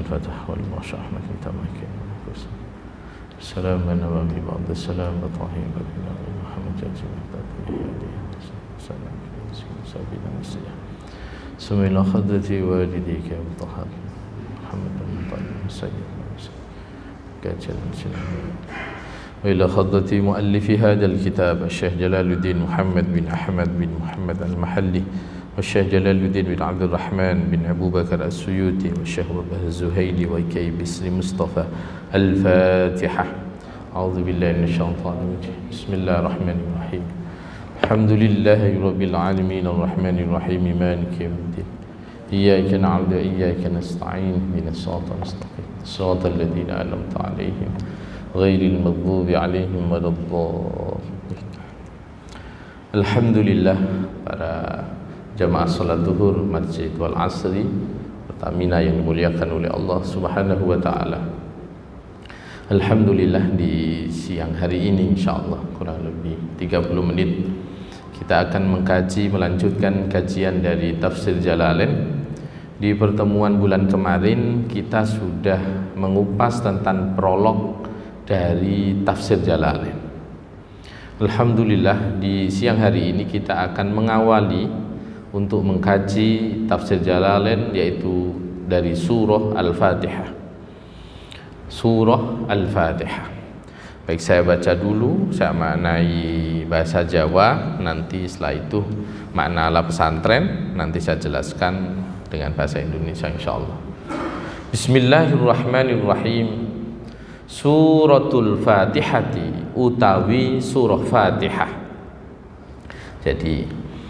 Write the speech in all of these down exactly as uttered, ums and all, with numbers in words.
الفتح والمشاحنة كتابك السلام من نبي بعد السلام بطاهين بنا محمد جاتي مهداتي السلام سبيل المسيح سمي الله خدتي والديك يا مطهر محمد بن طيب السيد كاتل المسلم وإلى خضة مؤلف هذا الكتاب الشيخ جلال الدين محمد بن أحمد بن محمد المحلي والشيخ جلال الدين بن عبد الرحمن بن أبو بكر السيوطي والشيخ ربه الزهيلي وكي بسر مصطفى الفاتحة. أعوذ بالله من الشيطان الرجيم. بسم الله الرحمن الرحيم. الحمد لله رب العالمين الرحمن الرحيم مالك يوم الدين إياك نعبد وإياك نستعين اهدنا الصراط المستقيم صراط الذين أنعمت عليهم غير المغضوب عليهم ولا الضالين. Alhamdulillah, para jamaah salat zuhur Masjid Wal Asri Pertamina yang dimuliakan oleh Allah Subhanahu wa taala. Alhamdulillah, di siang hari ini insyaallah kurang lebih tiga puluh menit kita akan mengkaji melanjutkan kajian dari Tafsir Jalalain. Di pertemuan bulan kemarin kita sudah mengupas tentang prolog dari Tafsir Jalalain. Alhamdulillah, di siang hari ini kita akan mengawali untuk mengkaji Tafsir Jalalain, yaitu dari surah Al-Fatihah. Surah Al-Fatihah. Baik, saya baca dulu, saya maknai bahasa Jawa, nanti setelah itu makna ala pesantren, nanti saya jelaskan dengan bahasa Indonesia insyaallah. Bismillahirrahmanirrahim. Suratul Fatihati utawi surah Fatihah. Jadi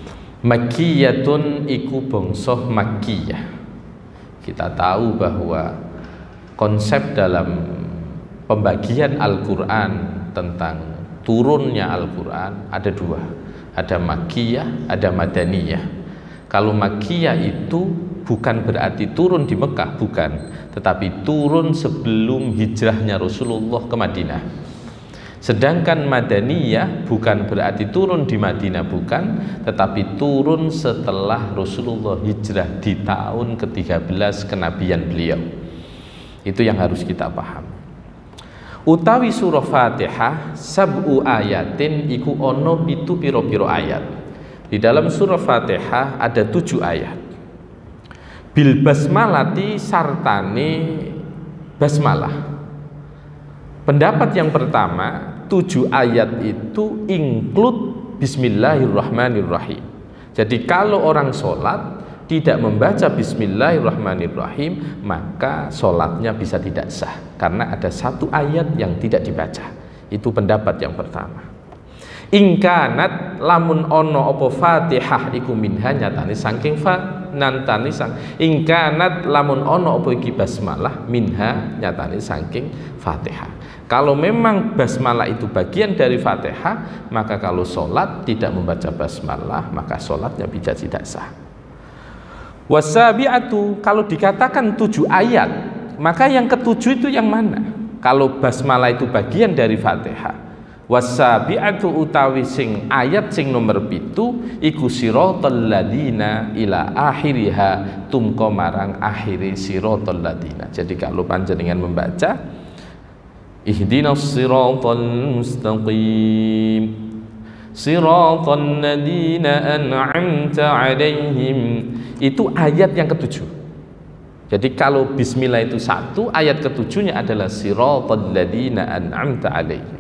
Makkiyatun iku bangsa Makkiyah. Kita tahu bahwa konsep dalam pembagian Al-Quran tentang turunnya Al-Quran ada dua, ada Makkiyah, ada Madaniyah. Kalau Makkiyah itu bukan berarti turun di Mekah, bukan, tetapi turun sebelum hijrahnya Rasulullah ke Madinah. Sedangkan Madaniyah bukan berarti turun di Madinah, bukan, tetapi turun setelah Rasulullah hijrah di tahun ke tiga belas kenabian beliau. Itu yang harus kita paham. Utawi surah Fatihah sab'u ayatin iku ono pitu piro-piro ayat. Di dalam surah Fatihah ada tujuh ayat. Bil basmalati sartane basmalah. Pendapat yang pertama, tujuh ayat itu include Bismillahirrahmanirrahim. Jadi kalau orang sholat tidak membaca Bismillahirrahmanirrahim, maka sholatnya bisa tidak sah, karena ada satu ayat yang tidak dibaca. Itu pendapat yang pertama. Ingkanat lamun ono opo Fatihah iku minha nyatane saking fa nantani sang ingkanat lamun ono opo iki basmalah minha nyatane saking Fatihah. Kalau memang basmalah itu bagian dari Fatihah, maka kalau sholat tidak membaca basmalah, maka sholatnya bisa tidak sah. Wasabi'atu, kalau dikatakan tujuh ayat, maka yang ketujuh itu yang mana? Kalau basmalah itu bagian dari Fatihah, wasabi'atu utawi sing ayat sing nomor pitu iku siratal ladina ila akhiriha tumko marang akhiri siratal ladina. Jadi kalau panjenengan membaca ihdinas siratal mustaqim siratal ladina an'amta alaihim, itu ayat yang ketujuh. Jadi kalau bismillah itu satu, ayat ketujuhnya adalah siratal ladina an'amta alaihim.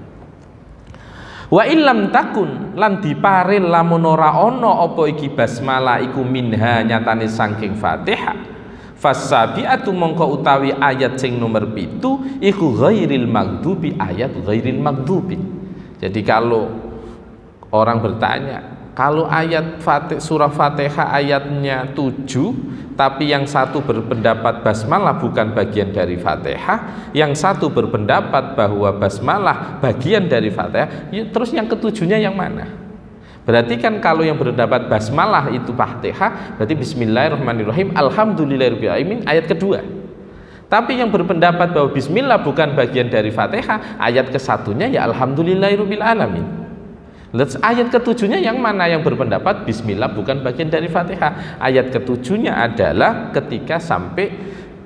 Wa illam takun lan diparil lamun ora ana apa iki basmalah iku minha nyatane saking Fatihah, fasabiatu mongko utawi ayat sing nomor pitu iku ghairil maghdubi, ayat ghairil maghdubi. Jadi kalau orang bertanya, kalau ayat Fatih, surah Fatihah ayatnya tujuh, tapi yang satu berpendapat basmalah bukan bagian dari Fatihah, yang satu berpendapat bahwa basmalah bagian dari Fatihah, ya, terus yang ketujuhnya yang mana? Berarti kan kalau yang berpendapat basmalah itu Fatihah, berarti bismillahirrahmanirrahim alhamdulillahirabbil alamin ayat kedua. Tapi yang berpendapat bahwa bismillah bukan bagian dari Fatihah, ayat kesatunya ya alhamdulillahirabbil alamin. Ayat ketujuhnya yang mana yang berpendapat bismillah bukan bagian dari Fatihah? Ayat ketujuhnya adalah ketika sampai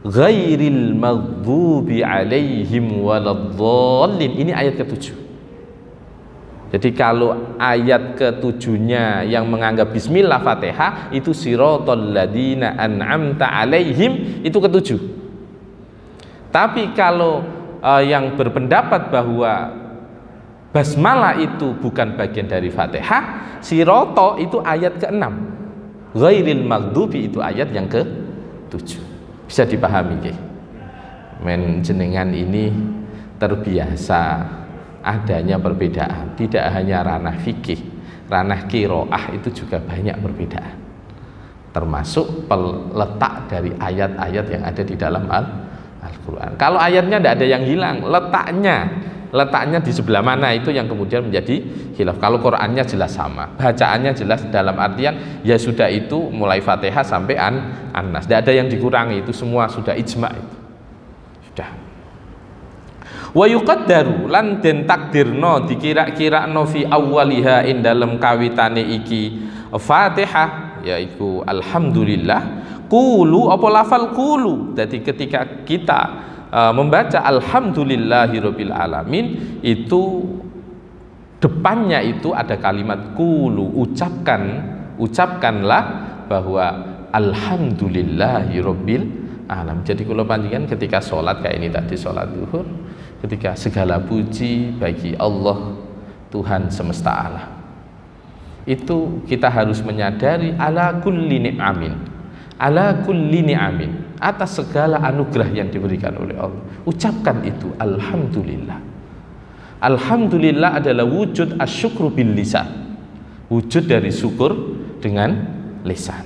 ghairil maghdubi alaihim waladdallin. Ini ayat ketujuh. Jadi kalau ayat ketujuhnya yang menganggap bismillah Fatihah itu siratal ladzina an'amta alaihim, itu ketujuh. Tapi kalau uh, yang berpendapat bahwa basmalah itu bukan bagian dari Fatihah, sirata itu ayat keenam, ghairil maghdubi itu ayat yang ketujuh. Bisa dipahami nggih? Men jenengan ini terbiasa adanya perbedaan, tidak hanya ranah fikih, ranah qiraah itu juga banyak perbedaan, termasuk letak dari ayat-ayat yang ada di dalam Al-Quran. Kalau ayatnya tidak ada yang hilang, letaknya letaknya di sebelah mana itu yang kemudian menjadi khilaf. Kalau Qurannya jelas sama, bacaannya jelas, dalam artian ya sudah itu mulai Fatihah sampai an An-Nas, tidak ada yang dikurangi, itu semua sudah ijma itu. Sudah. Wa yuqaddaru lan den takdirno dikira-kirakno fi awwaliha ing dalem kawitane iki Fatihah yaiku alhamdulillah qulu apa lafal qulu. Jadi ketika kita uh, membaca alhamdulillahirabbil alamin itu depannya itu ada kalimat qulu, ucapkan ucapkanlah bahwa alhamdulillahirabbil alamin. Jadi kalau panjenengan ketika sholat kayak ini tadi, sholat zuhur, ketika segala puji bagi Allah Tuhan semesta alam, itu kita harus menyadari ala kulli ni'amin, ala kulli ni'amin, atas segala anugerah yang diberikan oleh Allah. Ucapkan itu alhamdulillah. Alhamdulillah adalah wujud asyukru bil lisan, wujud dari syukur dengan lisan.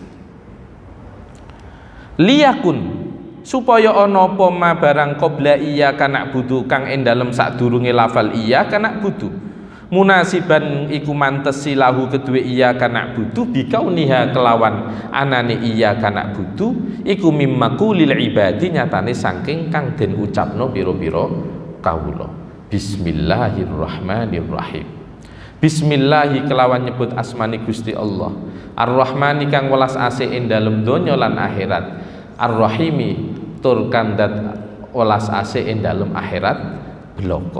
Liyakun supaya ana apa ma barang qabla iyyaka na'budu kang ing dalem sadurunge lafal iyyaka na'budu munasiban iku mantesi lahu kedue iyyaka na'budu bikauniha kelawan anane iyyaka na'budu iku mimmakulil ibadi, nyatane saking kang den ucapno pira-pira kawula. Bismillahirrahmanirrahim. Bismillahi kelawan nyebut asmani Gusti Allah, Ar-Rahmani kang welas asih ing dalem donya lan akhirat, Ar-Rahimi tur kandat welas asih ing dalem akhirat bloko.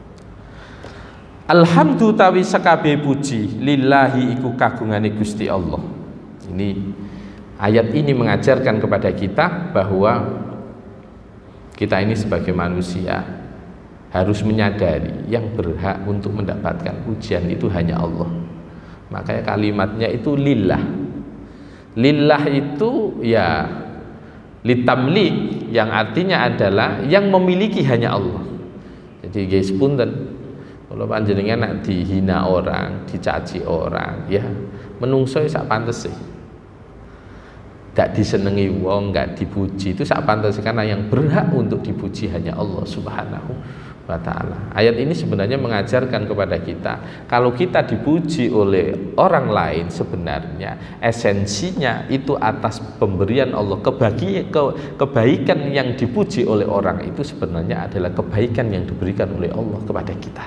Alhamdu tawi sekabe puji lillahi iku kagungane Gusti Allah. Ini ayat ini mengajarkan kepada kita bahwa kita ini sebagai manusia harus menyadari yang berhak untuk mendapatkan pujian itu hanya Allah. Makanya kalimatnya itu lillah. Lillah itu ya litamlik, yang artinya adalah yang memiliki hanya Allah. Jadi guys punten, kalau panjenengan nak dihina orang, dicaci orang, ya menungso sak pantese. Gak disenengi wong, gak dipuji, itu sak pantese, karena yang berhak untuk dipuji hanya Allah Subhanahu wa ta'ala. Ayat ini sebenarnya mengajarkan kepada kita, kalau kita dipuji oleh orang lain, sebenarnya esensinya itu atas pemberian Allah. Kebagi, ke, kebaikan yang dipuji oleh orang itu sebenarnya adalah kebaikan yang diberikan oleh Allah kepada kita.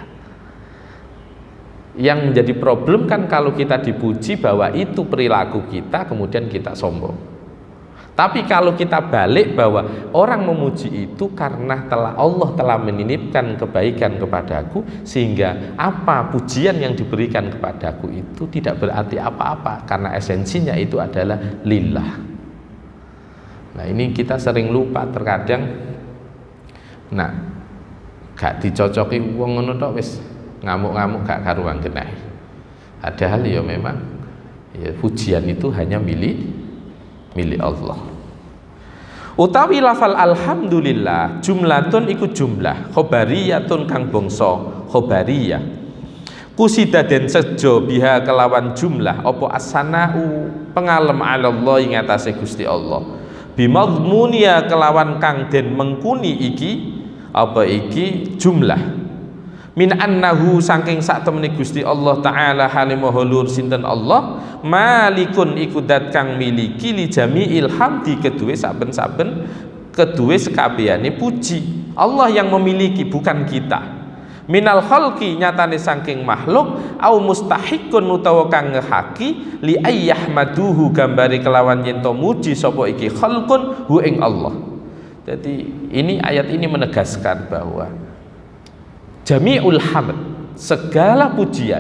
Yang menjadi problem kan kalau kita dipuji bahwa itu perilaku kita, kemudian kita sombong. Tapi kalau kita balik bahwa orang memuji itu karena telah Allah telah menitipkan kebaikan kepadaku, sehingga apa pujian yang diberikan kepadaku itu tidak berarti apa-apa, karena esensinya itu adalah lillah. Nah ini kita sering lupa terkadang. Nah gak dicocoki wong ngono tok wis ngamuk-ngamuk gak karuan genah. Padahal ya memang ya, pujian itu hanya milik milik Allah. Utawi lafal alhamdulillah jumlatun iku jumlah khobariyatun kang bangsa khobariyah, kusida den sejo biha kelawan jumlah apa as-sana'u pengalem ala Allah ing atase Gusti Allah, bimadmunia kelawan kang den mengkuni iki apa iki jumlah, min annahu saking sak temene Gusti Allah taala halimaha lur sinten Allah, malikun iku dat kang miliki li jami'il hamdi kedue saben-saben kedue sekabehane puji. Allah yang memiliki, bukan kita. Minal khalqi nyatane saking makhluk, au mustahiqun utawa kang ngehaki li ayyahmaduhu gambare kelawan yen to muji sapa iki khalqun hu ing Allah. Jadi ini ayat ini menegaskan bahwa jami'ul hamd, segala pujian,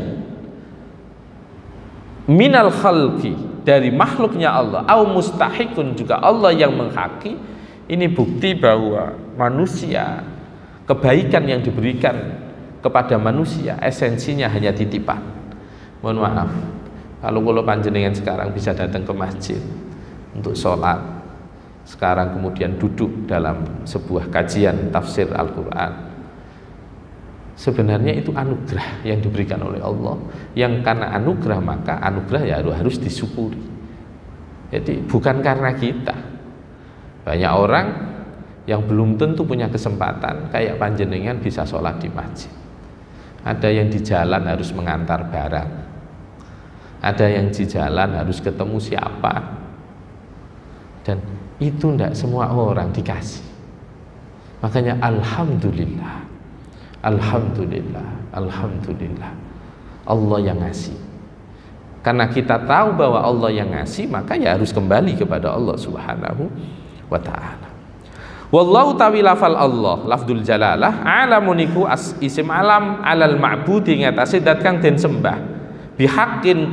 minal khalqi, dari makhluknya Allah, au mustahikun, juga Allah yang menghaki. Ini bukti bahwa manusia, kebaikan yang diberikan kepada manusia esensinya hanya titipan. Mohon maaf, kalau kalau panjenengan sekarang bisa datang ke masjid untuk sholat, sekarang kemudian duduk dalam sebuah kajian tafsir Al-Quran, sebenarnya itu anugerah yang diberikan oleh Allah, yang karena anugerah maka anugerah ya harus disyukuri. Jadi bukan karena kita. Banyak orang yang belum tentu punya kesempatan kayak panjenengan bisa sholat di masjid. Ada yang di jalan harus mengantar barang, ada yang di jalan harus ketemu siapa, dan itu tidak semua orang dikasih. Makanya alhamdulillah, alhamdulillah, alhamdulillah, Allah yang ngasih. Karena kita tahu bahwa Allah yang ngasih, maka ya harus kembali kepada Allah Subhanahu wa ta'ala. Wallahu tawi lafal Allah, lafdul jalalah, alamuniku as isim alam alal ma'budi ngatasi dat kang den sembah bihaqqin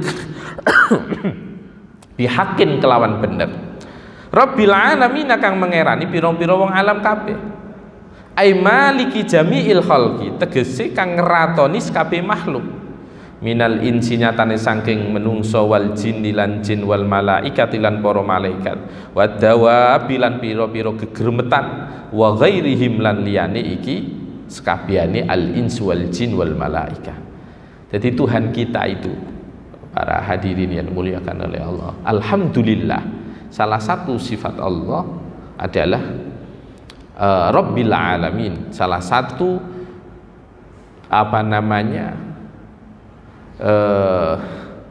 bihaqqin kelawan bener. Rabbil alamin kang mengerani pira-pira wong alam kabeh. Ai maliki jami'il khalqi, tegese kang ngeratoni kabeh makhluk. Minal insi nyatane saking menungso wal jin lan jin wal malaikat lan para malaikat wa dawabi lan pira-pira gegremetan wa ghairihim lan liyane iki sekabehane al ins wal jin wal malaikat. Jadi Tuhan kita itu, para hadirin yang dimuliakan oleh Allah, alhamdulillah, salah satu sifat Allah adalah uh, Rabbil alamin. Salah satu apa namanya Uh,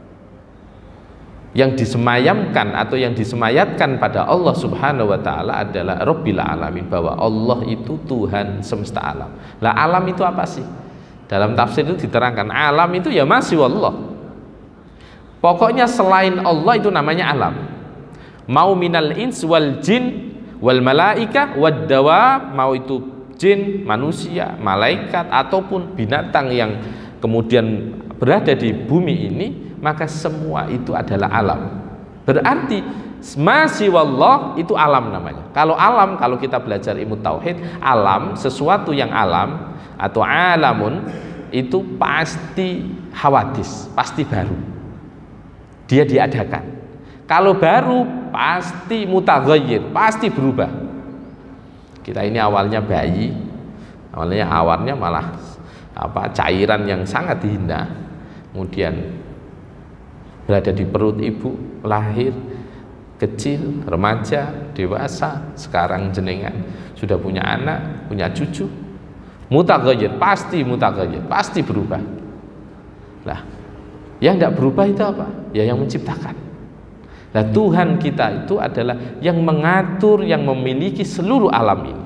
yang disemayamkan atau yang disemayatkan pada Allah Subhanahu wa ta'ala adalah Rabbil alamin, bahwa Allah itu Tuhan semesta alam. Lah alam itu apa sih? Dalam tafsir itu diterangkan, alam itu ya masih Allah. Pokoknya selain Allah itu namanya alam. Mau minal ins wal jin wal malaika wad dawab, mau itu jin, manusia, malaikat ataupun binatang yang kemudian berada di bumi ini, maka semua itu adalah alam. Berarti masih wallah itu alam namanya. Kalau alam, kalau kita belajar ilmu tauhid, alam, sesuatu yang alam atau alamun itu pasti hawadis, pasti baru, dia diadakan. Kalau baru pasti mutaghayyir, pasti berubah. Kita ini awalnya bayi, awalnya awalnya malah apa cairan yang sangat hina, kemudian berada di perut ibu, lahir kecil, remaja, dewasa, sekarang jenengan sudah punya anak, punya cucu, mutaghayyir, pasti mutaghayyir, pasti berubah. Lah, yang tidak berubah itu apa? Ya yang menciptakan. Nah, Tuhan kita itu adalah yang mengatur, yang memiliki seluruh alam ini.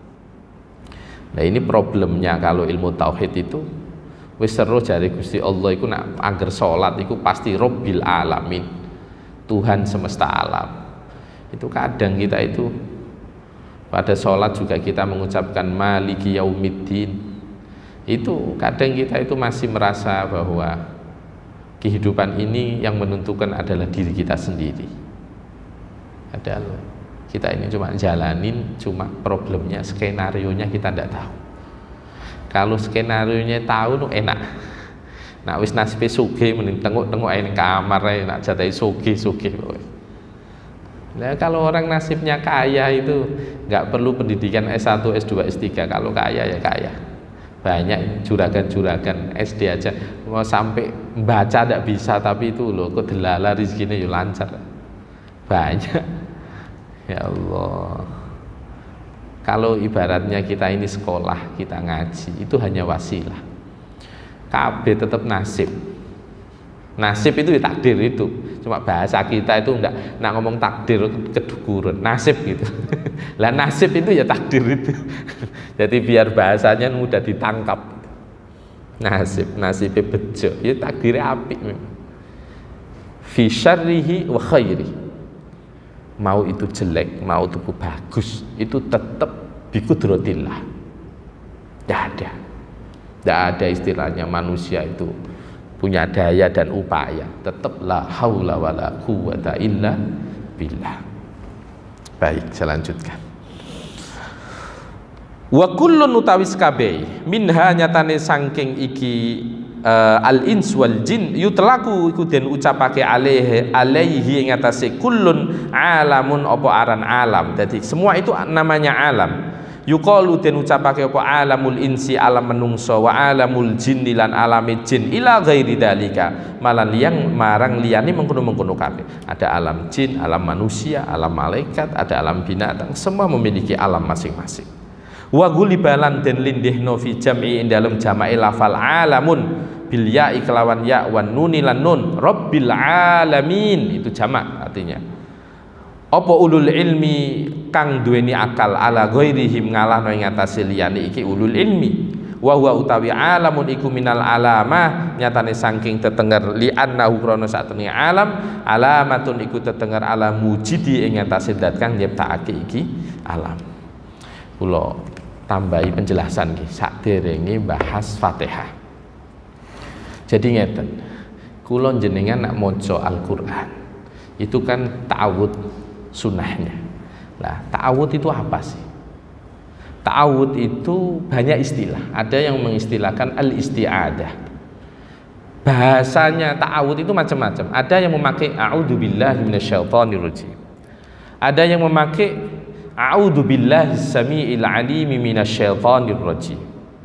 Nah, ini problemnya kalau ilmu tauhid itu wis seru jare Gusti Allah iku nak angger salat iku pasti Rabbil alamin, Tuhan semesta alam. Itu kadang kita itu pada salat juga kita mengucapkan maliki yaumiddin. Itu kadang kita itu masih merasa bahwa kehidupan ini yang menentukan adalah diri kita sendiri. Adalah kita ini cuma jalanin, cuma problemnya skenario-nya kita tidak tahu. Kalau skenario-nya tahu, nu enak. Nah, wis nasibe sugih mending tengok-tengok ae ning kamar ae nak jatahi sugih-sugih. Nah, kalau orang nasibnya kaya itu nggak perlu pendidikan S satu, S dua, S tiga. Kalau kaya ya kaya. Banyak juragan-juragan S D aja mau sampai baca tidak bisa, tapi itu loh kok delala rezekinya yo lancar. Banyak. Ya Allah, kalau ibaratnya kita ini sekolah, kita ngaji, itu hanya wasilah. K B tetap nasib. Nasib itu ya takdir itu. Cuma bahasa kita itu enggak, nak ngomong takdir kedukuran, nasib gitu. Lah nasib itu ya takdir itu. Jadi biar bahasanya mudah ditangkap. Nasib, nasibnya bejo, ya takdirnya apik memang. Fi syarrihi wa khairi. mau itu jelek, mau itu bagus, itu tetap biqudratillah. Tidak ada, tidak ada istilahnya manusia itu punya daya dan upaya. Tetap la haula wala quwwata illa billah. Baik, saya lanjutkan. Wa kullun utawis kabeh minha nyatane saking iki uh, al ins wal jin yutlaku iku den ucapake alaihi alaihi ing atase kullun alamun apa aran alam. Jadi semua itu namanya alam. Yuqalu den ucapake apa alamul insi alam menungso wa alamul jinni lan alame jin ila ghairi dalika malan liyang marang liyane mengkono-mengkono kabeh. Ada alam jin, alam manusia, alam malaikat, ada alam binatang, semua memiliki alam masing-masing. Wa gulibalan den lindihno fi jam'i dalam jama'i lafal alamun bil ya'i kelawan ya wan nuni lan nun rabbil alamin, itu jamak artinya. Apa ulul ilmi kang duweni akal ala ghairihim ngalahno ing atase liyane iki ulul ilmi. Wa huwa utawi alamun iku minal alamah nyatane saking tetenger li annahu krana satene alam alamatun iku tetenger ala mujidi ing atase zat kang nyiptakake iki alam. Kula tambahi penjelasan nggih saderenge bahas Fatihah. Jadi ngeten, kula jenengan nak maca Al-Qur'an itu kan ta'awud sunnahnya. Nah, ta'awud itu apa sih? Ta'awud itu banyak istilah. Ada yang mengistilahkan al-isti'adah. Bahasanya ta'awud itu macam-macam. Ada yang memakai a'udzubillahi minasyaitonirrajim. Ada yang memakai a'udzu billahi samiil alimi minasyaitonir rajim.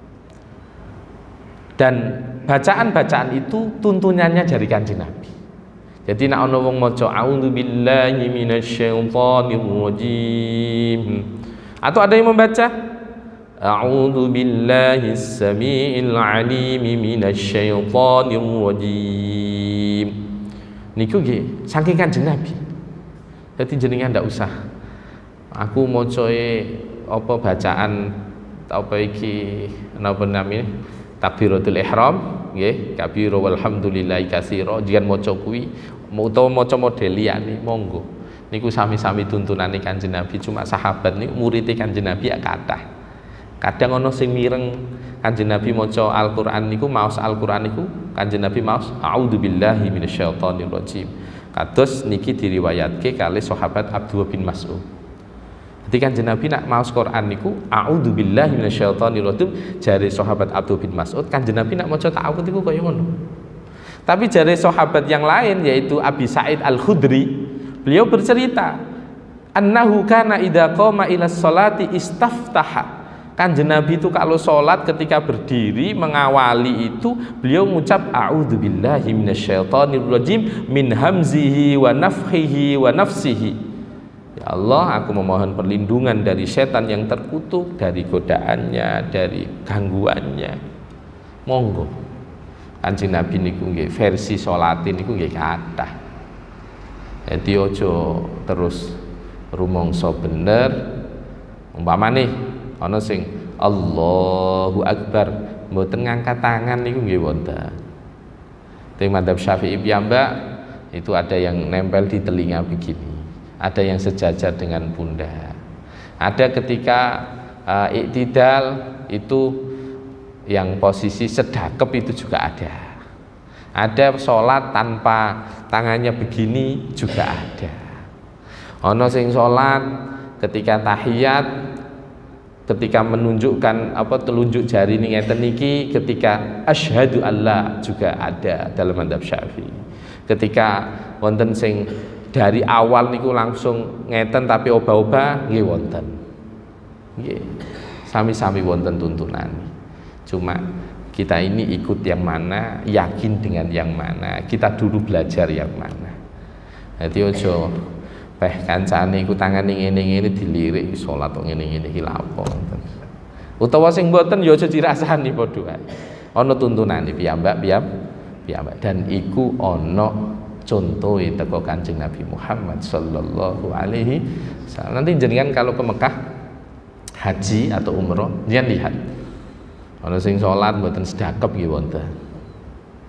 Dan bacaan-bacaan itu tuntunannya dari Kanjeng Nabi. Jadi nek ana wong maca a'udzu billahi minasyaitonir rajim atau ada yang membaca a'udzu billahi samiil alimi minasyaitonir rajim, niku nggih saking Kanjeng Nabi. Jadi jenengan ndak usah aku mocoe apa bacaan apa iki napa namine takbiratul ihram nggih kabiru walhamdulillahi katsira jikan maca kuwi utawa maca model liyane monggo niku sami-sami tuntunane Kanjeng Nabi. Cuma sahabat niku murid Kanjeng Nabi ya kathah. Kadang ana sing mireng Kanjeng Nabi maca Al-Qur'an niku maos Al-Qur'an niku Kanjeng Nabi maos a'udzubillahi minasyaitonir rajim. Kados niki diriwayatke kalih sahabat Abdullah bin Mas'ud. Ketika Kanjeng Nabi nak maos Quran niku a'udzubillahi minasyaitonir rajim, jare sahabat Abdul bin Mas'ud Kanjeng Nabi nak maca ta'awudz niku kaya ngono. Tapi jare sahabat yang lain yaitu Abi Sa'id Al-Khudri, beliau bercerita annahu kana idza qama ila sholati istaftaha. Kanjeng Nabi itu kalau sholat ketika berdiri mengawali itu beliau mengucap a'udzubillahi minasyaitonir rajim min hamzihi wa nafthihi wa nafsihi. Ya Allah, aku memohon perlindungan dari setan yang terkutuk, dari godaannya, dari gangguannya. Monggo. Kanjeng Nabi niku nggih versi salate niku nggih kathah. Dadi aja terus rumangsa bener. Umpamane ana sing Allahu Akbar mboten ngangkat tangan niku nggih wonten. Teng madzhab Syafi'i piyambak itu ada yang nempel di telinga begini. Ada yang sejajar dengan pundak. Ada ketika uh, iktidal itu yang posisi sedakep itu juga ada. Ada sholat tanpa tangannya begini juga ada. Ono sing sholat ketika tahiyat, ketika menunjukkan apa telunjuk jari ini ngeten niki, ketika asyhadu alla juga ada dalam madzhab Syafi'i. Ketika wonten sing dari awal niku langsung ngeten tapi oba-oba nggih wonten. Nggih. Sami-sami wonten tuntunan. Cuma kita ini ikut yang mana, yakin dengan yang mana. Kita dulu belajar yang mana. Dadi ojo peh kancane iku tangane ngene-ngene dilirik salat kok ngene-ngene iki lha apa. Utawa sing mboten ya aja dirasani padha ae. Ana tuntunane piyambak piyam piyambak dan iku ana contoh teko Kanjeng Nabi Muhammad sallallahu alaihi wasallam. Nanti jenengan kalau ke Mekah haji atau umroh jangan lihat ana sing salat mboten sedakep nggih wonten.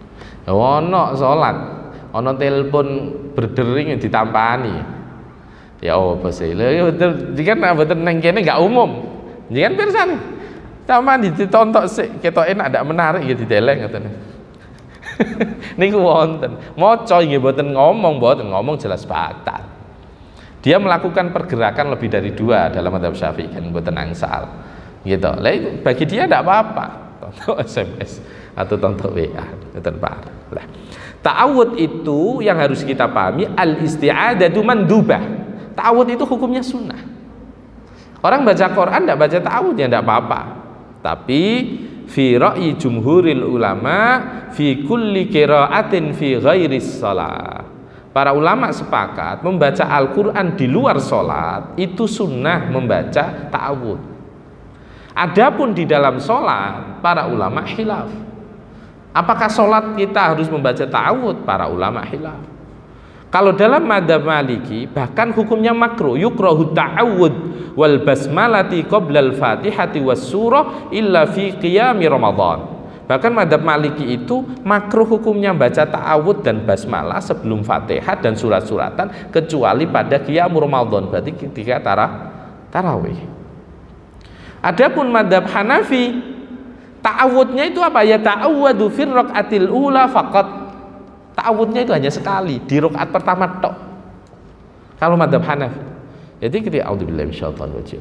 Ana salat ana telepon berdering ditampani. Ya apa sih? Lha betul jikan mboten nang kene enggak umum. Jikan pirsani. Sama ditontok sik ketoke nek ndak menarik ya dideleng ngoten. Niku wonten. Maca nggih mboten ngomong, mboten ngomong jelas batal. Dia melakukan pergerakan lebih dari dua dalam madzhab Syafi'i kan mboten angsal. Gitu. Lah bagi dia ndak apa-apa. Tontok S M S atau tontok W A, mboten parah. Lah. Ta'awud itu yang harus kita pahami al-isti'adatu mandubah. Ta'awud itu hukumnya sunnah. Orang baca Quran tidak baca ta'awud ya tidak apa-apa. Tapi fi ra'yi jumhuril ulama fi kulli qira'atin fi ghairis shalah. Para ulama sepakat membaca Al-Quran di luar sholat itu sunnah membaca ta'awud. Adapun di dalam sholat para ulama khilaf. Apakah sholat kita harus membaca ta'awud? Para ulama khilaf. Kalau dalam madzhab Maliki bahkan hukumnya makruh, yukrahu ta'awud wal basmalati qabla al-Fatihati was surah illa fi qiyami Ramadan. Bahkan madzhab Maliki itu makruh hukumnya baca ta'awud dan basmalah sebelum Fatihah dan surat-suratan kecuali pada qiyam Ramadan, berarti ketika tarah, tarawih. Adapun madzhab Hanafi ta'awudnya itu apa? Ya ta'awwadu fir raqatil ula faqat. Ta'awudnya itu hanya sekali di rakaat pertama tok. Kalau madzhab Hanafi. Jadi ketika auzubillahi minasyaitonir rajim.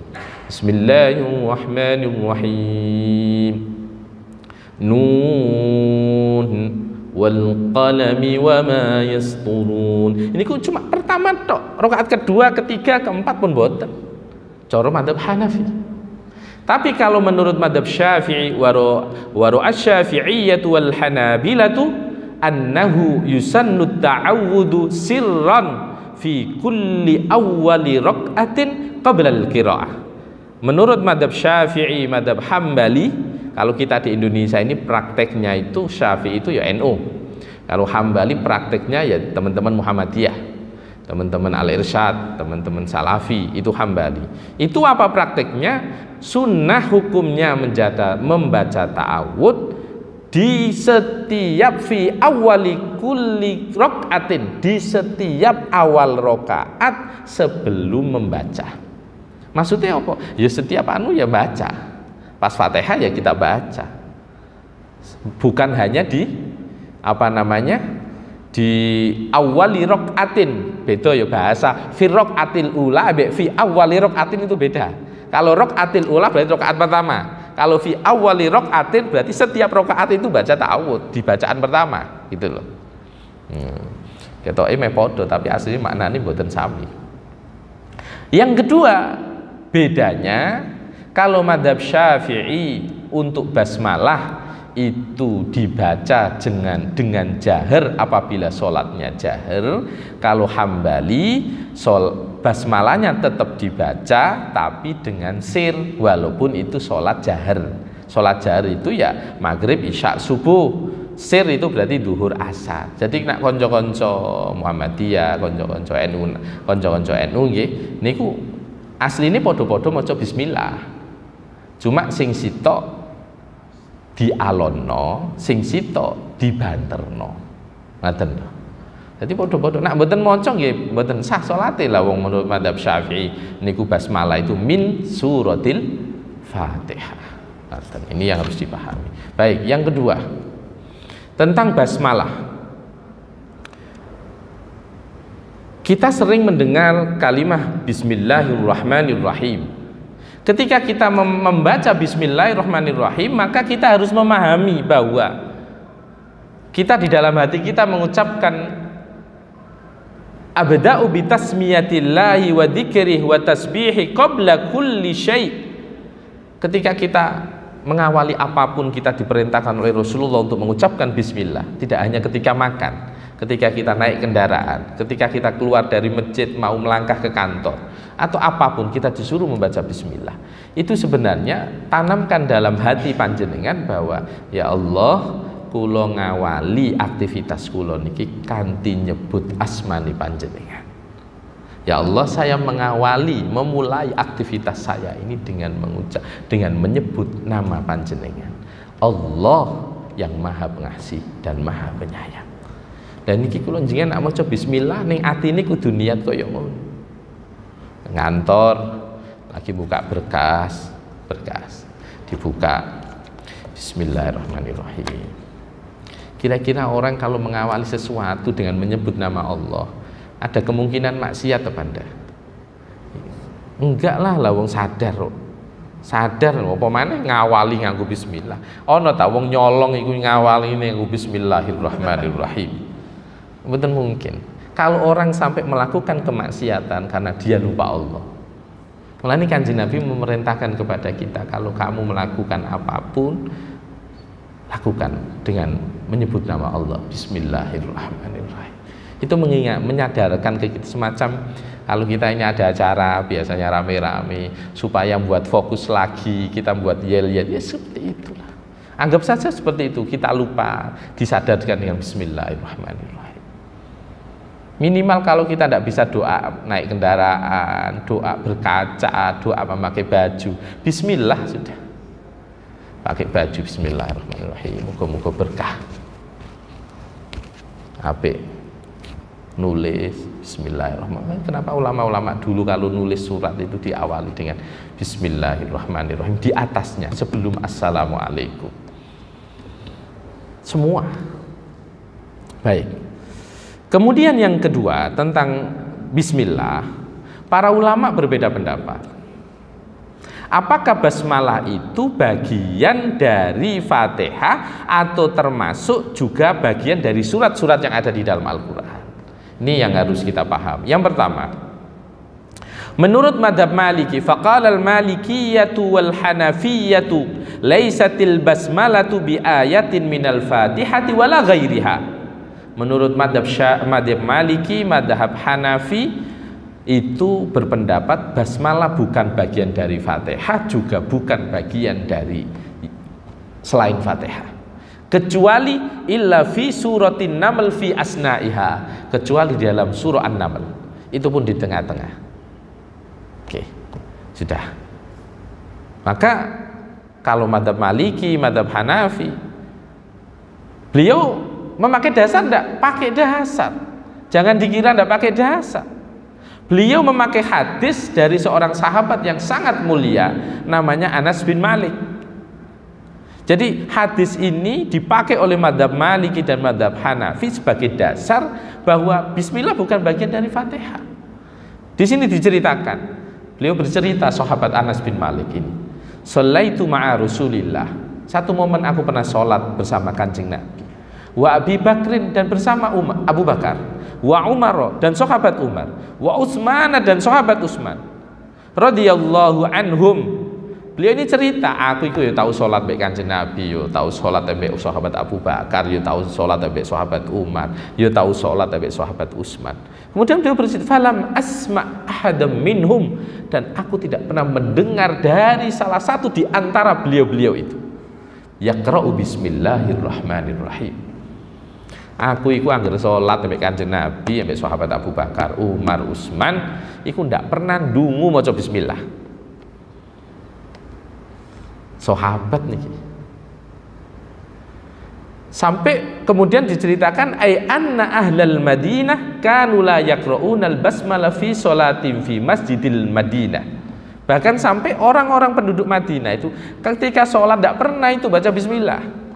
Bismillahirrahmanirrahim. Nun wal qalami wama yasturun. Ini kok cuma pertama tok. Rakaat kedua, ketiga, keempat pun boten. Cara madzhab Hanafi. Tapi kalau menurut madzhab Syafi'i waro waro asy-Syafi'iyyah wal Hanabilatu annahu yusannu ta'awudu sirran fi kulli awwali rak'atin qabla al-qira'ah. Menurut madzhab Syafi'i, madzhab Hambali, kalau kita di Indonesia ini prakteknya itu Syafi'i itu ya N U. Kalau Hambali prakteknya ya teman-teman Muhammadiyah, teman-teman Al-Irsyad, teman-teman Salafi, itu Hambali. Itu apa prakteknya? Sunnah hukumnya menjata, membaca ta'awud di setiap fi awali kulli rokaatin, di setiap awal rokaat sebelum membaca. Maksudnya apa? Ya setiap anu ya baca. Pas Fatihah ya kita baca. Bukan hanya di apa namanya di awali rokaatin, beda ya bahasa. Fi rokaatil ula, fi awali rokaatin itu beda. Kalau rokaatil ula berarti rokaat pertama. Kalau fi awali rokaatin berarti setiap rokaat itu baca ta'awud di bacaan pertama, gitu loh. Hmm. Ketoke meh padha tapi aslinya maknane mboten sami. Yang kedua, bedanya kalau madzhab Syafi'i untuk basmalah itu dibaca dengan dengan jahar apabila sholatnya jahar. Kalau Hambali sol basmalahnya tetap dibaca tapi dengan sir walaupun itu sholat jahar. Sholat jahar itu ya maghrib, isya, subuh. Sir itu berarti duhur, asar. Jadi nak konco-konco Muhammadiyah, konco-konco N U, konco-konco N U nggih niku asline padha-padha maca bismillah. Cuma sing sitok dialonno, sing sitok dibanterno. Ngoten. Jadi padha-padha nak mboten maca nggih mboten sah salate lah wong menurut madzhab Syafi'i niku basmalah itu min suratil Fatihah. Ngoten. Ini yang harus dipahami. Baik, yang kedua tentang basmalah. Kita sering mendengar kalimat bismillahirrahmanirrahim. Ketika kita membaca bismillahirrahmanirrahim, maka kita harus memahami bahwa kita di dalam hati kita mengucapkan abda'u bitasmiyatillahi wa dzikrih wa tasbihi qabla kulli syai'. Ketika kita mengawali apapun kita diperintahkan oleh Rasulullah untuk mengucapkan bismillah, tidak hanya ketika makan, ketika kita naik kendaraan, ketika kita keluar dari masjid mau melangkah ke kantor, atau apapun kita disuruh membaca bismillah. Itu sebenarnya tanamkan dalam hati panjenengan bahwa ya Allah, kula ngawali aktivitas kula niki kanthi nyebut asmani panjenengan. Ya Allah, saya mengawali, memulai aktivitas saya ini dengan mengucap, dengan menyebut nama panjenengan. Allah yang Maha Pengasih dan Maha Penyayang. Dan niki kula jenengan nak maca bismillah ning atine kudu niat kaya ngono. ngantor lagi buka berkas, berkas dibuka, bismillahirrahmanirrahim. Kira-kira orang kalau mengawali sesuatu dengan menyebut nama Allah, ada kemungkinan maksiat apa enggak? Enggak lah, lah wong sadar kok. Sadar apa maneh ngawali nganggo bismillah. Ana ta wong nyolong iku ngawali nganggo bismillahirrahmanirrahim. Mboten mungkin. Kalau orang sampai melakukan kemaksiatan karena dia lupa Allah. Mulane Kanjeng Nabi memerintahkan kepada kita, kalau kamu melakukan apapun, lakukan dengan menyebut nama Allah, bismillahirrahmanirrahim. Itu mengingat, menyadarkan ke kita, semacam kalau kita ini ada acara biasanya rame-rame supaya buat fokus lagi, kita buat yel-yel, ya seperti itulah. Anggap saja seperti itu, kita lupa, disadarkan dengan bismillahirrahmanirrahim. Minimal kalau kita tidak bisa doa naik kendaraan, doa berkaca, doa memakai baju, bismillah sudah. Pakai baju bismillahirrahmanirrahim, moga-moga berkah. Apik nulis bismillahirrahmanirrahim. Kenapa ulama-ulama dulu kalau nulis surat itu diawali dengan bismillahirrahmanirrahim di atasnya sebelum assalamualaikum. Semua. Baik. Kemudian yang kedua tentang bismillah, para ulama berbeda pendapat. Apakah basmalah itu bagian dari Fatihah atau termasuk juga bagian dari surat-surat yang ada di dalam Al-Quran? Ini yang harus kita paham. Yang pertama, menurut madhab Maliki, faqala al-malikiyatu wal hanafiyatu laisatil basmalatu bi ayatin minal fatihati wala ghairiha. Menurut madhab, madhab Maliki, madhab Hanafi itu berpendapat basmalah bukan bagian dari Fatihah, juga bukan bagian dari selain Fatihah, kecuali illa fi suratin Naml fi asna'iha, kecuali di dalam surah An-Naml, itu pun di tengah-tengah. Oke, sudah. Maka kalau madhab Maliki, madhab Hanafi, beliau memakai dasar enggak? Pakai dasar. Jangan dikira enggak pakai dasar. Beliau memakai hadis dari seorang sahabat yang sangat mulia, namanya Anas bin Malik. Jadi hadis ini dipakai oleh madhab Maliki dan madhab Hanafi sebagai dasar bahwa bismillah bukan bagian dari Fatihah. Di sini diceritakan, beliau bercerita sahabat Anas bin Malik ini, "Shallaitu ma'a Rasulillah." Satu momen aku pernah sholat bersama Kanjeng Nabi. Wa Abi Bakrin, dan bersama Umar, Abu Bakar, wa Umar, dan sahabat Umar, wa Utsman, dan sahabat Utsman radhiyallahu anhum. Beliau ini cerita, aku itu ya tahu sholat mbek Kanjeng Nabi, yo tahu sholat mbek sahabat Abu Bakar, yo tahu sholat mbek sahabat Umar, yo tahu sholat mbek sahabat Utsman. Kemudian beliau bercerita, falam asma ahadam minhum, dan aku tidak pernah mendengar dari salah satu di antara beliau-beliau itu yaqra'u bismillahirrahmanirrahim. Aku iku angger salat mbek Kanjeng Nabi, mbek sahabat Abu Bakar, Umar, Utsman, iku ndak pernah ndungu maca bismillah. Sahabat niki. Sampai kemudian diceritakan ay anna ahlal Madinah kanu la yaqra'unal basmalah fi sholatin fi masjidil Madinah. Bahkan sampai orang-orang penduduk Madinah itu ketika sholat ndak pernah itu baca bismillah.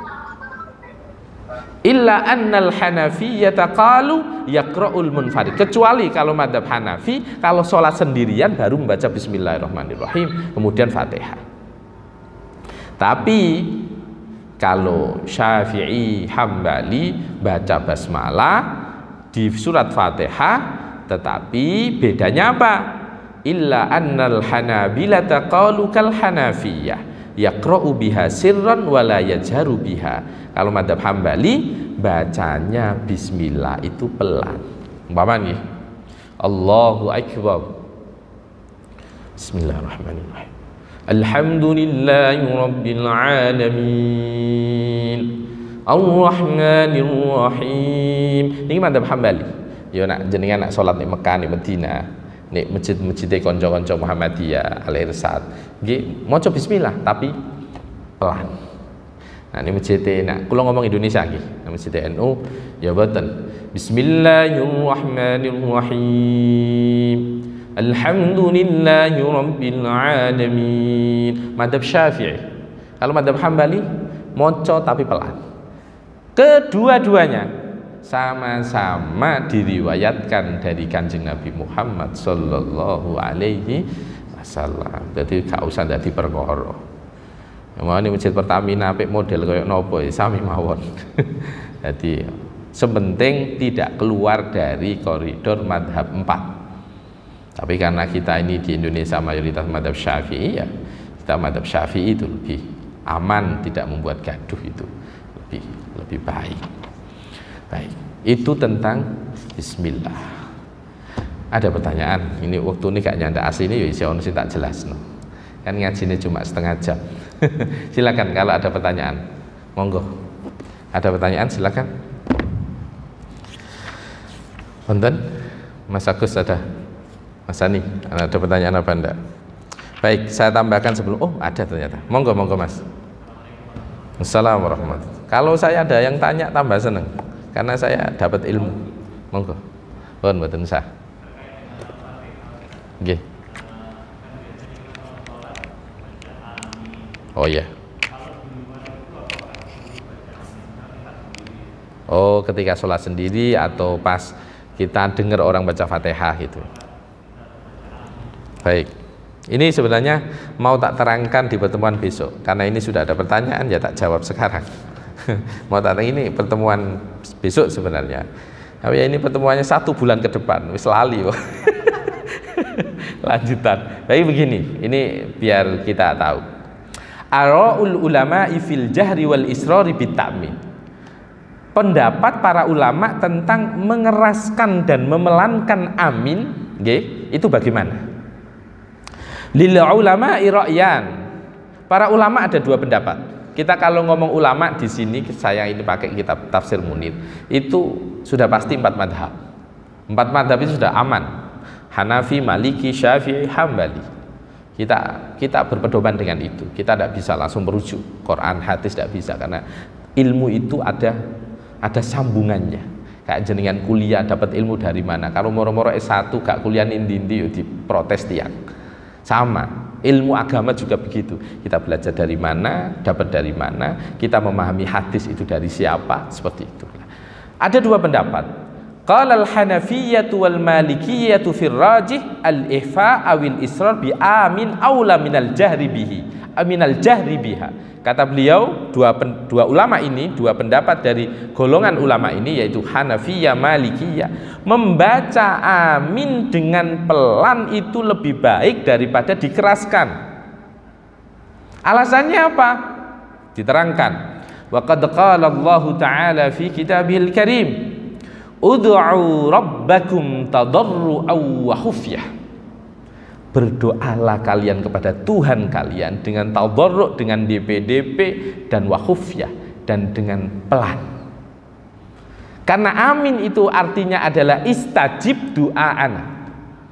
Illa annal hanafiyyata qalu yaqra'ul munfarid, kecuali kalau madhab Hanafi kalau sholat sendirian baru membaca bismillahirrahmanirrahim kemudian Fatihah. Tapi kalau Syafi'i, Hambali baca basmalah di surat Fatihah, tetapi bedanya apa? Illa annal hanabilata qalu kal hanafiyyah yaqra'u biha sirran wa la yajharu biha. Kalau madhab Hambali bacanya bismillah itu pelan. Umpama nih, Allahu akbar, bismillahirrahmanirrahim, alhamdulillahi rabbil alamin, arrahmanir rahim. Ini madhab Hambali. Ya nak jenengan nak salat ning Mekah, ning Madinah, ning masjid-masjid kanca-kanca Muhammadiyah Al Irsad, nggih maca bismillah tapi pelan. Nah, ini masjid nak kula ngomong Indonesia nggih, masjid N U ya boten. Bismillahirrahmanirrahim. alhamdulillahi rabbil alamin. Madzhab Syafi'i. Kalau madzhab Hambali moco tapi pelan. Kedua-duanya sama-sama diriwayatkan dari Kanjeng Nabi Muhammad sallallahu alaihi wasallam. Jadi gak usah dadi perkara. Mau ini masjid Pertamina apik model kayak nopo ya sami mawon. Jadi sepenting tidak keluar dari koridor madhab empat. Tapi karena kita ini di Indonesia mayoritas madhab Syafi'i, ya kita madhab Syafi'i itu lebih aman, tidak membuat gaduh, itu lebih lebih baik. Baik, itu tentang Bismillah. Ada pertanyaan? Ini waktu ini kayaknya ada asli ini, ya ono sing tak jelas no. Kan ngajinya cuma setengah jam. Silakan kalau ada pertanyaan, monggo. Ada pertanyaan silakan. Wonten? Mas Agus ada? Mas Ani, ada pertanyaan apa enggak? Baik, saya tambahkan sebelum. Oh, ada ternyata. Monggo, monggo Mas. Assalamualaikum warahmatullahi wabarakatuh. Kalau saya ada yang tanya tambah seneng, karena saya dapat ilmu. Monggo. Pun mboten sah. Nggih. Oh ya. Oh, ketika sholat sendiri atau pas kita dengar orang baca Fatihah gitu. Baik. Ini sebenarnya mau tak terangkan di pertemuan besok, karena ini sudah ada pertanyaan ya tak jawab sekarang. Mau tak ini pertemuan besok sebenarnya. Tapi ya ini pertemuannya satu bulan ke depan, wis lali. Lanjutan. Tapi begini, ini biar kita tahu. Ara'ul ulama'i fil jahri wal israri bitta'min. Pendapat para ulama tentang mengeraskan dan memelankan amin, nggih, itu bagaimana? Lil ulama'i ra'yan. Para ulama ada dua pendapat. Kita kalau ngomong ulama di sini, saya ini pakai kitab Tafsir Munir, itu sudah pasti empat madhab. Empat madhab itu sudah aman. Hanafi, Maliki, Syafi'i, Hambali. Kita kita berpedoman dengan itu. Kita tidak bisa langsung merujuk Quran, hadis, tidak bisa, karena ilmu itu ada ada sambungannya. Kayak jenengan kuliah dapat ilmu dari mana? Kalau moro-moro S satu gak kuliah indi-indi diprotes tiang. Sama, ilmu agama juga begitu. Kita belajar dari mana, dapat dari mana, kita memahami hadis itu dari siapa, seperti itu. Ada dua pendapat. Qala al-Hanafiyyatu wal Malikiyyatu fir rajih al-ihfa awil israr bi amin aula minal jahri bihi, aminal jahri biha. Kata beliau, dua, pen, dua ulama ini, dua pendapat dari golongan ulama ini, yaitu Hanafiyah, Malikiyah, membaca amin dengan pelan itu lebih baik daripada dikeraskan. Alasannya apa? Diterangkan. Wa qad qala Allah Ta'ala fi kitabihil karim, ud'u rabbakum tadarru'aw wa khufyah. Berdoalah kalian kepada Tuhan kalian dengan tadarru', dengan D P D P dan wa khufyah, dan dengan pelan. Karena amin itu artinya adalah istajib du'aana,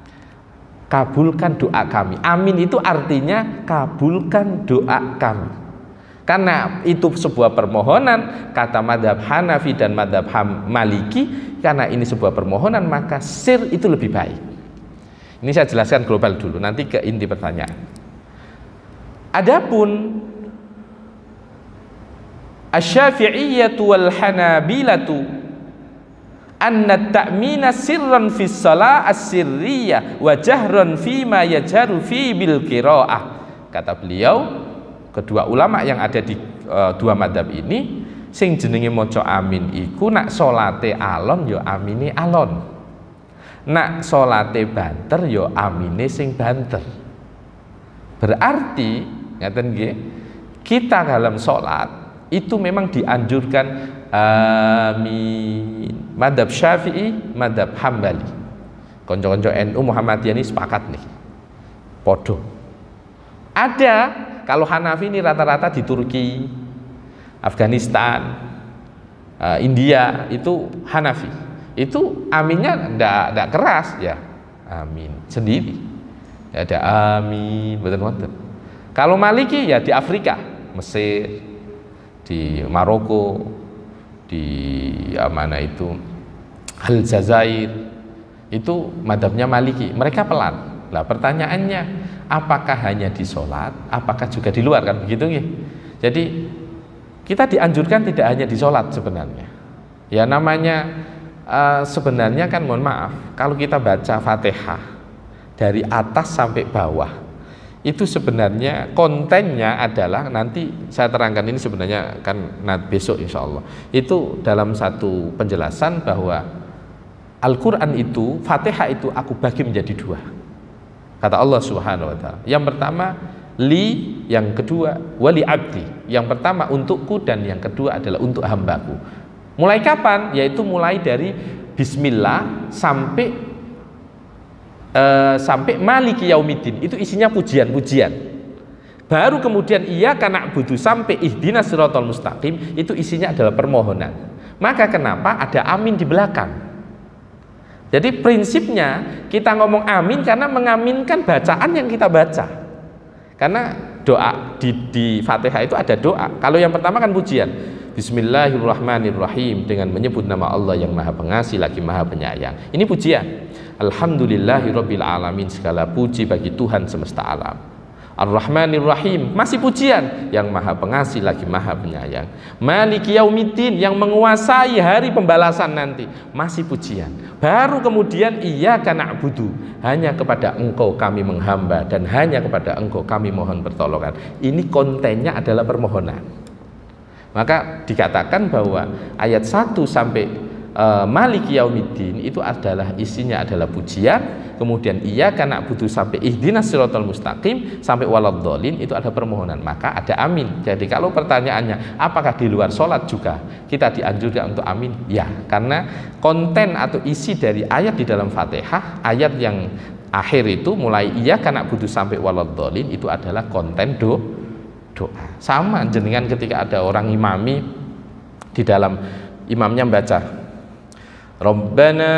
kabulkan doa kami. Amin itu artinya kabulkan doa kami. Karena itu sebuah permohonan, kata madhab Hanafi dan madhab Maliki, karena ini sebuah permohonan maka sir itu lebih baik. Ini saya jelaskan global dulu, nanti ke inti pertanyaan. Adapun Asy-Syafi'iyyatu wal Hanabilatu anna ta'mina sirran fis shalah as-sirriyah wa jahran fi ma yajharu fi bil qiraah. Kata beliau, kedua ulama yang ada di uh, dua madhab ini, sing jenenge maca amin iku nak salate alon ya amine alon, nak salate banter ya amine sing banter. Berarti ngaten nggih, kita dalam salat itu memang dianjurkan amin. Madhab Syafi'i, madhab Hambali, konco-konco N U Muhammadiyah ini sepakat nih, podo. Ada kalau Hanafi ini rata-rata di Turki, Afghanistan, uh, India itu Hanafi, itu aminnya ndak ndak keras ya, amin sendiri, ya ada amin betul-betul. Kalau Maliki ya di Afrika, Mesir, di Maroko, di ya mana itu Aljazair, itu madhabnya Maliki, mereka pelan. Nah pertanyaannya, apakah hanya di sholat, apakah juga di luar, kan begitu ya? Jadi kita dianjurkan tidak hanya di sholat sebenarnya. Ya namanya uh, sebenarnya kan mohon maaf, kalau kita baca Fatihah dari atas sampai bawah, itu sebenarnya kontennya adalah, nanti saya terangkan ini sebenarnya kan nanti besok insya Allah, itu dalam satu penjelasan bahwa Al-Quran itu, Fatihah itu aku bagi menjadi dua. Kata Allah Subhanahu wa Ta'ala, yang pertama li, yang kedua wali abdi. Yang pertama untukku dan yang kedua adalah untuk hambaku. Mulai kapan? Yaitu mulai dari bismillah sampai uh, sampai maliki yaumiddin. Itu isinya pujian-pujian. Baru kemudian iyyaka na'budu sampai ihdinas siratal mustaqim, itu isinya adalah permohonan. Maka kenapa ada amin di belakang? Jadi prinsipnya kita ngomong amin karena mengaminkan bacaan yang kita baca. Karena doa di, di Fatihah itu ada doa. Kalau yang pertama kan pujian, Bismillahirrahmanirrahim, dengan menyebut nama Allah yang Maha Pengasih lagi Maha Penyayang. Ini pujian. Alhamdulillahirabbil alamin, segala puji bagi Tuhan semesta alam. Ar-Rahmanir-Rahim, masih pujian, yang Maha Pengasih lagi Maha Penyayang. Maliki yaumiddin, yang menguasai hari pembalasan nanti, masih pujian. Baru kemudian iyyaka na'budu, hanya kepada Engkau kami menghamba dan hanya kepada Engkau kami mohon pertolongan. Ini kontennya adalah permohonan. Maka dikatakan bahwa ayat satu sampai uh, Maliki yaumiddin itu adalah isinya adalah pujian. Kemudian iyyaka na'budu sampai ihdinas siratal mustaqim sampai waladhdallin itu ada permohonan, maka ada amin. Jadi kalau pertanyaannya apakah di luar sholat juga kita dianjurkan untuk amin? Ya, karena konten atau isi dari ayat di dalam Fatihah, ayat yang akhir itu mulai iyyaka na'budu sampai waladhdallin itu adalah konten do, doa. Sama jenengan ketika ada orang imami, di dalam imamnya membaca Rabbana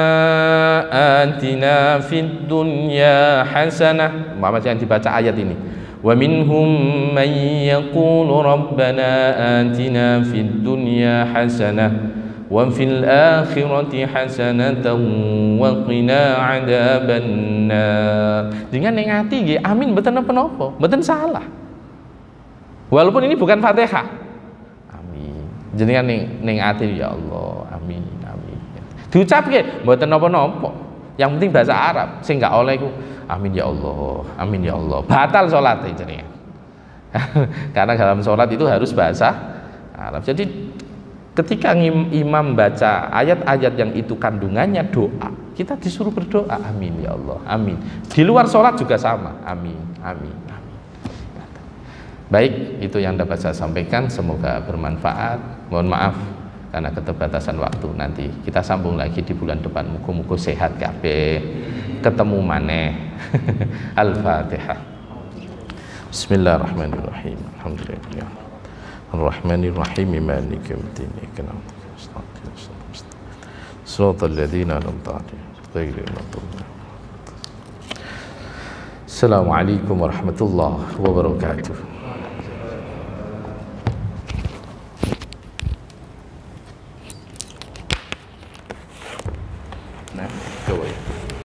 atina fid dunya hasanah, umpama yang dibaca ayat ini, wa minhum man yaqulu rabbana atina fid dunya hasanah wa fil akhirati hasanatan wa qina adzabannar. Dengan ning ati nggih amin mboten napa-napa, mboten salah. Walaupun ini bukan Fatihah. Amin. Jenengan ning ning ati ya Allah, amin. Diucapke mboten napa-napa. Yang penting bahasa Arab. Sing gak oleh iku amin ya Allah, amin ya Allah. Batal salat jenengan. Karena dalam salat itu harus bahasa Arab. Jadi ketika imam baca ayat-ayat yang itu kandungannya doa, kita disuruh berdoa amin ya Allah, amin. Di luar salat juga sama, amin, amin, amin. Baik, itu yang dapat saya sampaikan, semoga bermanfaat. Mohon maaf karena keterbatasan waktu, nanti kita sambung lagi di bulan depan. Muga-muga sehat kabeh, ketemu maneh. Al-Fatihah. Bismillahirrahmanirrahim. Alhamdulillah. Ar-Rahmanir-Rahim. Maliki yaumiddin. Shiratal ladzina an'amta 'alaihim ghairil maghdubi 'alaihim. Assalamualaikum warahmatullahi wabarakatuh.